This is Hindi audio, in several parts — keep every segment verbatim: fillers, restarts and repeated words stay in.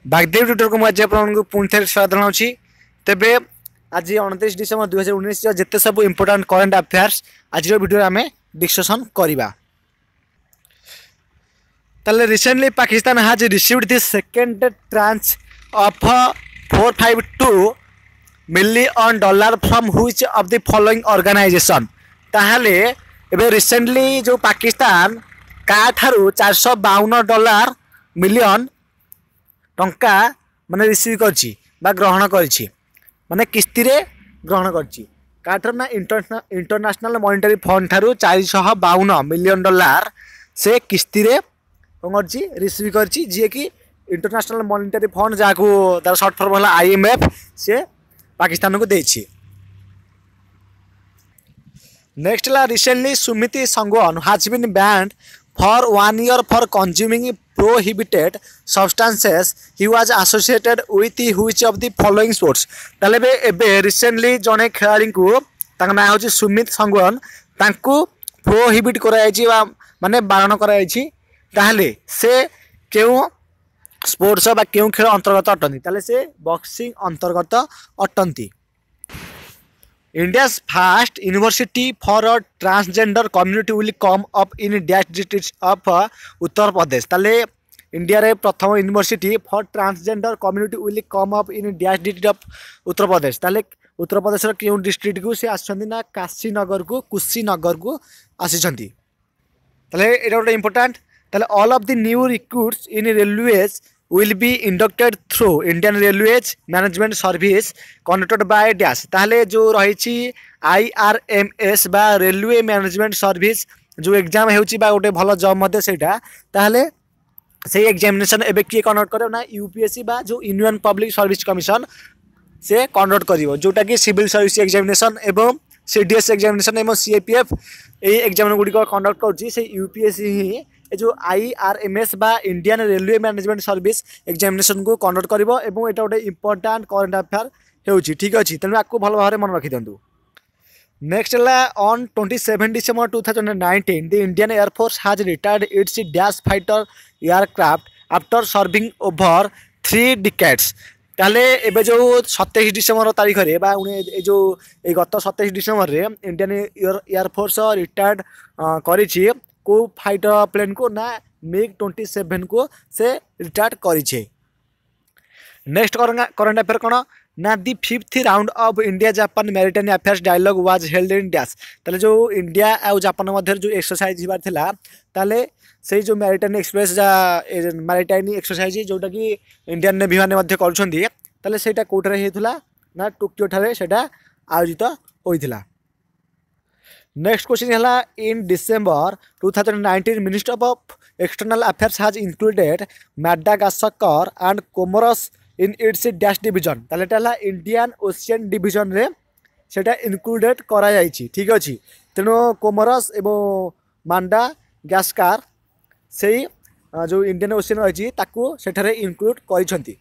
बागदेव ट्विटर को मुझे आपको पुणी थे स्वागत जनाऊँगी। तेबे आज उनतीस डिसेम्बर दुई हजार उन्नीस जिते सब इंपोर्टाट करेन्ट अफेयर्स आज वीडियो आम डिस्कसन करवा। ताले recently Pakistan has received the second tranche of four five two million dollar from which of the following organisation. ताहले एबे रिसेंटली जो पाकिस्तान का ठारू चार सौ बावन डॉलर मिलियन टंका माने रिसीव करछि बा ग्रहण करछि माने किस्ती रे ग्रहण करछि काठर ना इंटरनेशनल मॉनिटरी फंड ठारू चार सौ बावन मिलियन डॉलर से किस्ती रे करछि रिसीव करछि जे कि इंटरनेशनल मॉनिटरी फंड जाको तार शॉर्ट फॉर्म होला आईएमएफ से पाकिस्तान को देछि। नेक्स्ट ला recently Sumit Sangwan has been banned for one year for consuming prohibited substances he was associated with which of the following sports। ताले बे एबे रिसेंटली जने खिलाड़ी को तांका ना होची सुमित संगवान तांको प्रोहिबिट करायछि बा माने बारण करायछि ताहले से केउ स्पोर्ट्स बा केउ खेल अंतर्गत अटंती ताले से बॉक्सिंग अंतर्गत अटंती। India's first university for a transgender community will come up in dash district of uh, Uttar Pradesh। ताले इंडिया रे प्रथम university for transgender community will come up in dash district of Uttar Pradesh. ताले उत्तर प्रदेश रो केउ डिस्ट्रिक्ट को से आछंती ना काशीनगर को कुशीनगर को आछंती। ताले एटा गोटे इंपोर्टेंट। ताले all of the new recruits in railways will be inducted through Indian Railways Management Service conducted by dash। ताहले जो रही आई आर एम एस बा रेलवे मैनेजमेंट सर्विस जो एग्जाम होची बा गोटे भल जॉब मध्य सेटा ताहले से एग्जामिनेशन एबे किए कंडक्ट करे ना यूपीएससी बा जो यूनियन पब्लिक सर्विस कमिशन से कंडक्ट करिवो जोटा कि सिविल सर्विस एग्जामिनेशन एवं सीडीएस एग्जामिनेशन एवं सीएपीएफ ए एग्जाम गुडी को कंडक्ट करची से यूपीएससी ही जो आईआरएमएस बा Indian railway management service examination को कंडक्ट करिवो एवं एटा गोटे इंपोर्टेंट करंट अफेयर हेउची। ठीक अछि तेनु आपको भल भाबरे मन रखि दंतु। नेक्स्ट ला ऑन सत्ताईस December two thousand nineteen the Indian air force has retired its dash fighter aircraft after serving over three decades. ताले एबे जो सत्ताईस डिसेंबर तारीख रे बा उनी जो ए गत सत्ताईस डिसेंबर रे इंडियन एयरफोर्स रिटायर्ड करिछि को फाइटर प्लेन को ना मिग ट्वेंटी सेवन को से रिटायर्ड करिछे। नेक्स्ट करंट अफेयर कोन ना the fifth round of India Japan maritime affairs dialogue was held in dash. ताले जो इंडिया आ जापान मध्य जो एक्सरसाइज हिबार थिला ताले से जो मैरिटाइम एक्सप्रेस जा मैरिटाइम एक्सरसाइज जोटा कि इंडियन नेवी माने मध्य करछंदी ताले सेटा कोठरे हेतुला ना टोक्यो ठारे सेटा आयोजित होइथिला। नेक्स्ट क्वेश्चन है in December two thousand nineteen minister of external affairs has included Madagascar and Comoros in its dash division. ताले टाला इंडियन ओशियन डिवीजन रे सेटा इंक्लूडेड करा जायछि। ठीक अछि तेनो कोमोरस एवं मैडागास्कर से जो इंडियन ओशियन रही ताकू सेठारे इंक्लूड करिसंती।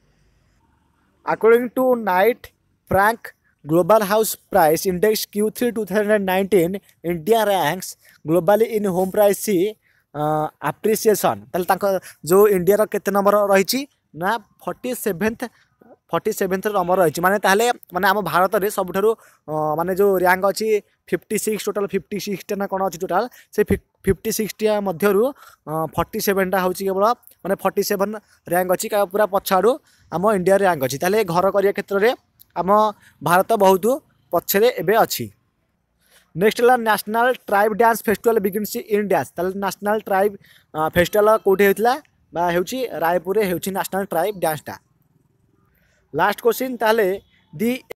According to Knight Frank global house price index Q three two thousand nineteen India ranks globally in home price appreciation. ताले तांको जो इंडिया रो केते नंबर रही ना forty seventh forty seventh number रही माने ताहले माने आम भारत रे सबुठारु माने जो रैंक अच्छी fifty six total fifty six ना कौन अच्छी टोटाल से फिफ्टी सिक्सटा मध्यरु फोर्टी सेवेनटा हूँ केवल माने फोर्टी सेवेन रैंक अच्छी पूरा पछाड़ू आम इंडिया रैंक अच्छी ताहले घर करिया क्षेत्र में आम भारत बहुत पछरे एबे अच्छी। नेक्स्ट ला national tribe dance festival begins in dash. ताले नेशनल ट्राइब फेस्टिवल कोठी होइतला बा हेउची रायपुर रे हेउची नेशनल ट्राइब डांसटा। लास्ट क्वेश्चन ताले दी